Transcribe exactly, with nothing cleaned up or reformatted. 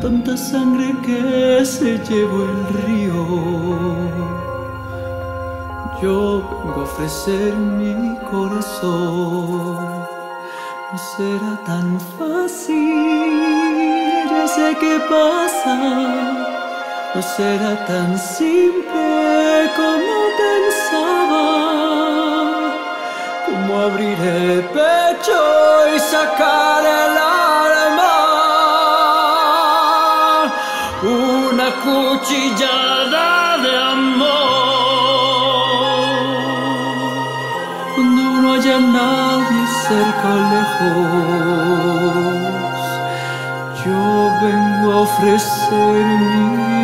tanta sangre que se llevó el río. Yo vengo a ofrecer mi corazón. No será tan fácil, ya sé qué pasa. No será tan simple como pensaba, como abrir el pecho y sacar el alma. Una cuchillada de amor, cuando no haya nadie cerca o lejos, yo vengo a ofrecer mi